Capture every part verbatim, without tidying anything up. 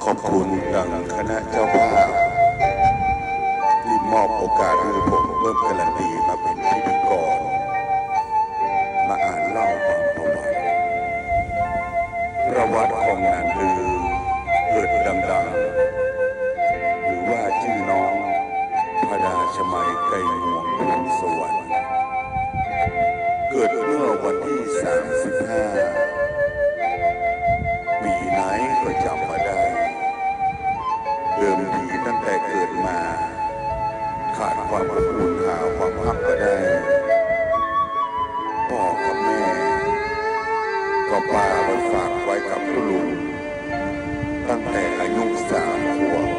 ขอบคุณดังคณะเจ้าภาพที่มอบโอกาสให้ผมเพิ่มการันตีมาเป็นพิธีกรมาอ่านเล่าความประวัติประวัติของนางลือเกิดดังๆหรือว่าชื่อน้องพระดาชมัยไก่งวงพงสวรรค์เกิดเมื่อวันที่สามสิบห้าปีไหนก็จำมาได้เดิมทีตั้งแต่เกิดมาขาดความอบอุ่นหาความรักก็ได้พ่อกับแม่ก็พาไปฝากไว้กับผู้ลุงตั้งแต่อายุสามขวบ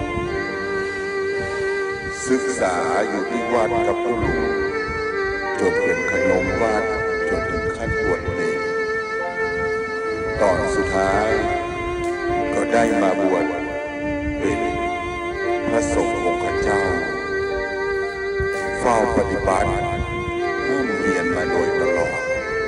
ศึกษาอยู่ที่วัดกับผู้ลุงจนเป็นขนมวัดจนถึงขั้นบวชเนรตอนสุดท้ายก็ได้มาบวชเป็นพระสงฆ์องค์เจ้าเฝ้าปฏิบัติห้ามเรียนมาโดยตลอด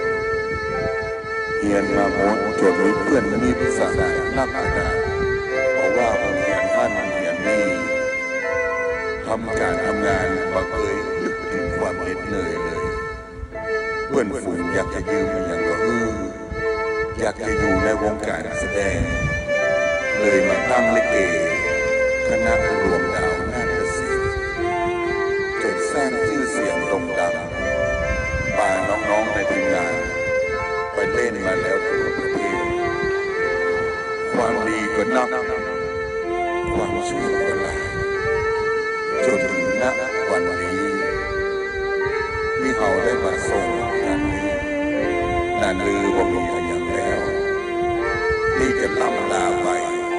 เรียนมาหมดจนมีเพื่อนมีพิสารนักขนาดเพราะว่าเรียนท่านเรียนนี่ทำการทำงานมาเคยนึกถึงความเหน็ดเหนื่อยเลยเพื่อนฝูงอยากจะยืมมันอย่างก็เอออยากจะอยู่ในวงการแสดงเลยมาตั้งลิเกคณะรวมดาวนาฏศิลป์จนสร้างชื่อเสียงโด่งดังพาน้องๆในทีมงานไปเล่นมาแล้วทั่วประเทศความดีก็นับความชั่วก็หลายจนถึงณวันนี้ที่เขาได้มาส่งงานนี้นานลือบ่มีอะไรอย่างแล้วที่จะล้ำลาไป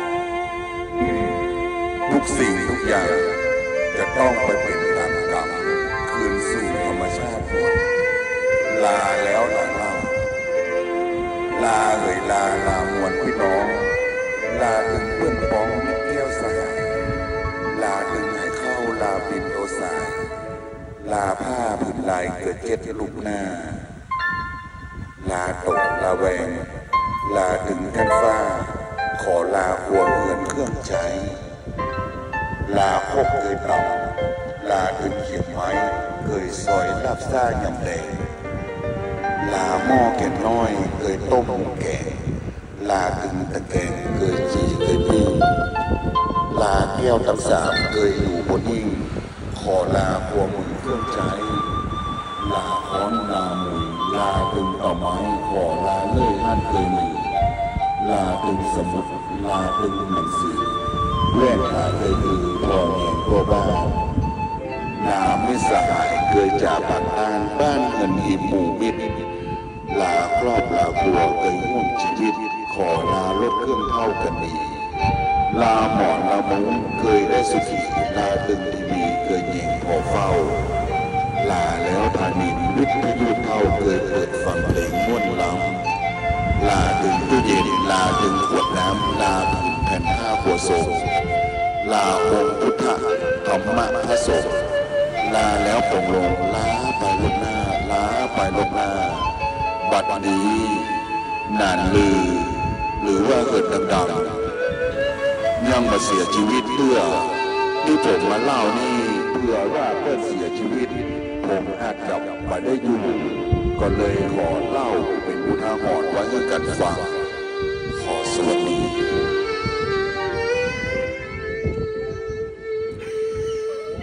ทุกสิ่งทุกอย่างจะต้องไปเป็นตามกรรมคืนสู่ธรรมชาติหมดลาแล้วลาเล่าลาเอ่ยลาลามวลพี่น้องลาถึงเพื่อนป้องมิตรแก้วสหายลาถึงให้เข้าลาปิ่นโตสายลาผ้าผืนลายเกิดเจ็ดลูกหน้าลาตกลาแวงลาถึงท่านฟ้าขอลาหัวเรือนเครื่องใช้ลาพกเคยต่ำลาถึงเขียบไม้เคยซอยลาบซ่ายำแดงลาหม้อแก่น้อยเคยต้มแก่ลาถึงตะแกรงเคยจีเคยปิ้งลาแก้วตำสามเคยอยู่บนนิ่งขอลาหัวมือเครื่องใช้ลาค้อนลามือลาถึงต่อไม้ขอลาเลื่อยหั่นเคยมือลาถึงสมุดลาถึงหนังสือแว่นตาเคยคือพ่อแม่ตัวบ้านลาไม่สหายเคยจากปากตานบ้านเงินอีหมู่มิตรลาครอบลาครัวเคยห่วงชีวิตขอลารถเครื่องเท่ากันดีลาหมอนลามุ้งเคยได้สุขีลาตึงทีวีเคยยิงพอเฝ้าลาแล้วพานินวิทยุเท่าเคยเปิดฟังเพลงม่วนล้ำลาถึงตู้เย็นลาถึงขวดน้ำลาถึงแผ่นผ้าหัวโศกลาองค์พุทธธรรมะพระสงฆ์ลาแล้วปงลงลาไปลบหน้าลาไปลบหน้าบัดนี้นานลือหรือว่าเกิดดังๆยังมาเสียชีวิตเพื่อที่ผมมาเล่านี่เพื่อว่าเพื่อเสียชีวิตผมอาจจะมาได้อยู่ก็เลยขอเล่าเป็นอุทาหรณ์ไว้ให้กันฟัง